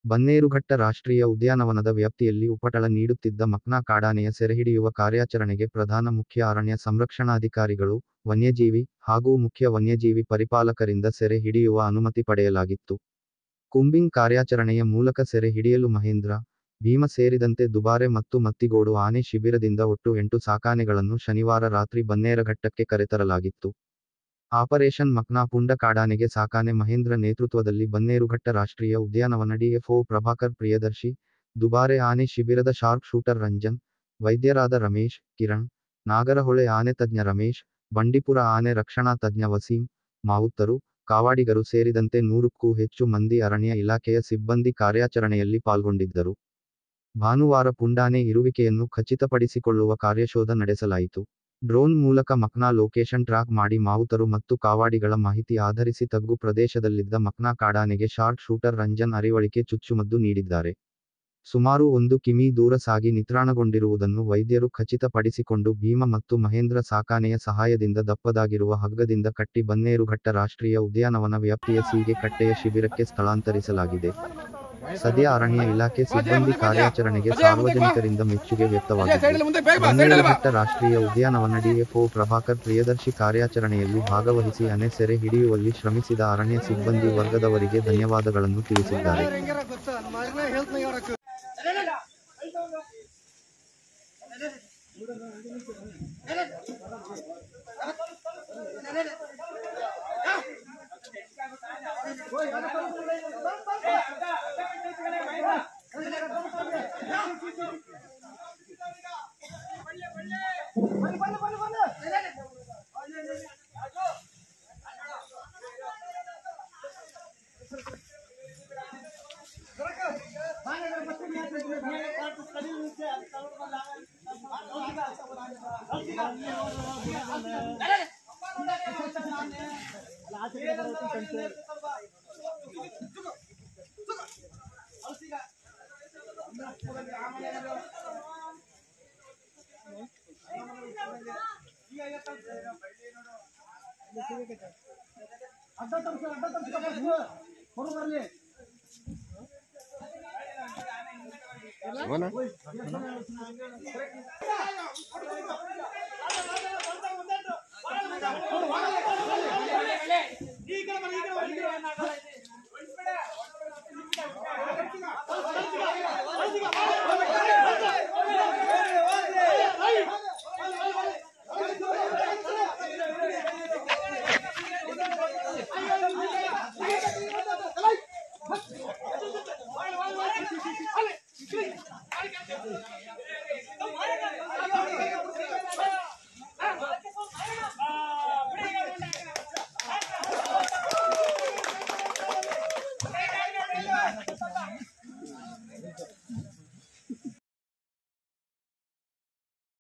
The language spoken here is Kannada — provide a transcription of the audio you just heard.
ಬನ್ನೇರುಘಟ್ಟ ರಾಷ್ಟ್ರೀಯ ಉದ್ಯಾನವನದ ವ್ಯಾಪ್ತಿಯಲ್ಲಿ ಉಪಟಳ ನೀಡುತ್ತಿದ್ದ ಮಕ್ನಾ ಕಾಡಾನೆಯ ಸೆರೆಹಿಡಿಯುವ ಕಾರ್ಯಾಚರಣೆಗೆ ಪ್ರಧಾನ ಮುಖ್ಯ ಅರಣ್ಯ ಸಂರಕ್ಷಣಾಧಿಕಾರಿಗಳು, ವನ್ಯಜೀವಿ ಹಾಗೂ ಮುಖ್ಯ ವನ್ಯಜೀವಿ ಪರಿಪಾಲಕರಿಂದ ಸೆರೆ ಹಿಡಿಯುವ ಅನುಮತಿ ಪಡೆಯಲಾಗಿತ್ತು. ಕೂಂಬಿಂಗ್ ಕಾರ್ಯಾಚರಣೆಯ ಮೂಲಕ ಸೆರೆ ಹಿಡಿಯಲು ಮಹೇಂದ್ರ, ಭೀಮ ಸೇರಿದಂತೆ ದುಬಾರೆ ಮತ್ತು ಮತ್ತಿಗೋಡು ಆನೆ ಶಿಬಿರದಿಂದ ಒಟ್ಟು 8 ಸಾಕಾನೆಗಳನ್ನು ಶನಿವಾರ ರಾತ್ರಿ ಬನ್ನೇರಘಟ್ಟಕ್ಕೆ ಕರೆತರಲಾಗಿತ್ತು. ಆಪರೇಷನ್ ಮಕ್ನಾ ಪುಂಡ ಕಾಡಾನೆಗೆ ಸಾಕಾನೆ ಮಹೇಂದ್ರ ನೇತೃತ್ವದಲ್ಲಿ ಬನ್ನೇರುಘಟ್ಟ ರಾಷ್ಟ್ರೀಯ ಉದ್ಯಾನವನ ಡಿಎಫ್ಒ ಪ್ರಭಾಕರ್ ಪ್ರಿಯದರ್ಶಿ, ದುಬಾರೆ ಆನೆ ಶಿಬಿರದ ಶಾರ್ಪ್ ಶೂಟರ್ ರಂಜನ್, ವೈದ್ಯರಾದ ರಮೇಶ್, ಕಿರಣ್, ನಾಗರಹೊಳೆ ಆನೆ ತಜ್ಞ ರಮೇಶ್, ಬಂಡೀಪುರ ಆನೆ ರಕ್ಷಣಾ ತಜ್ಞ ವಸೀಂ, ಮಾವುತರು, ಕಾವಾಡಿಗರು ಸೇರಿದಂತೆ 100ಕ್ಕೂ ಹೆಚ್ಚು ಮಂದಿ ಅರಣ್ಯ ಇಲಾಖೆಯ ಸಿಬ್ಬಂದಿ ಕಾರ್ಯಾಚರಣೆಯಲ್ಲಿ ಪಾಲ್ಗೊಂಡಿದ್ದರು. ಭಾನುವಾರ ಪುಂಡಾನೆ ಇರುವಿಕೆಯನ್ನು ಖಚಿತಪಡಿಸಿಕೊಳ್ಳುವ ಕಾರ್ಯಶೋಧ ನಡೆಸಲಾಯಿತು. ಡ್ರೋನ್ ಮೂಲಕ ಮಕ್ನಾ ಲೊಕೇಶನ್ ಟ್ರ್ಯಾಕ್ ಮಾಡಿ ಮಾವುತರು ಮತ್ತು ಕಾವಾಡಿಗಳ ಮಾಹಿತಿ ಆಧರಿಸಿ ತಗ್ಗು ಪ್ರದೇಶದಲ್ಲಿದ್ದ ಮಕ್ನಾ ಕಾಡಾನೆಗೆ ಶಾರ್ಪ್ ಶೂಟರ್ ರಂಜನ್ ಅರಿವಳಿಕೆ ಚುಚ್ಚುಮದ್ದು ನೀಡಿದ್ದಾರೆ. ಸುಮಾರು 1 ಕಿಮೀ ದೂರ ಸಾಗಿ ನಿತ್ರಾಣಗೊಂಡಿರುವುದನ್ನು ವೈದ್ಯರು ಖಚಿತಪಡಿಸಿಕೊಂಡು ಭೀಮ ಮತ್ತು ಮಹೇಂದ್ರ ಸಾಕಾನೆಯ ಸಹಾಯದಿಂದ ದಪ್ಪದಾಗಿರುವ ಹಗ್ಗದಿಂದ ಕಟ್ಟಿ ಬನ್ನೇರುಘಟ್ಟ ರಾಷ್ಟ್ರೀಯ ಉದ್ಯಾನವನ ವ್ಯಾಪ್ತಿಯ ಸೀಗೆ ಕಟ್ಟೆಯ ಶಿಬಿರಕ್ಕೆ ಸ್ಥಳಾಂತರಿಸಲಾಗಿದೆ. ಸದ್ಯ ಅರಣ್ಯ ಇಲಾಖೆ ಸಿಬ್ಬಂದಿ ಕಾರ್ಯಾಚರಣೆಗೆ ಸಾರ್ವಜನಿಕರಿಂದ ಮೆಚ್ಚುಗೆ ವ್ಯಕ್ತವಾಗಿದ್ದು, ಬನ್ನೇರುಘಟ್ಟ ರಾಷ್ಟ್ರೀಯ ಉದ್ಯಾನವನ ಡಿಎಫ್ಒ ಪ್ರಭಾಕರ್ ಪ್ರಿಯದರ್ಶಿ ಕಾರ್ಯಾಚರಣೆಯಲ್ಲಿ ಭಾಗವಹಿಸಿ ಆನೆ ಸೆರೆ ಹಿಡಿಯುವಲ್ಲಿ ಶ್ರಮಿಸಿದ ಅರಣ್ಯ ಸಿಬ್ಬಂದಿ ವರ್ಗದವರಿಗೆ ಧನ್ಯವಾದಗಳನ್ನು ತಿಳಿಸಿದ್ದಾರೆ.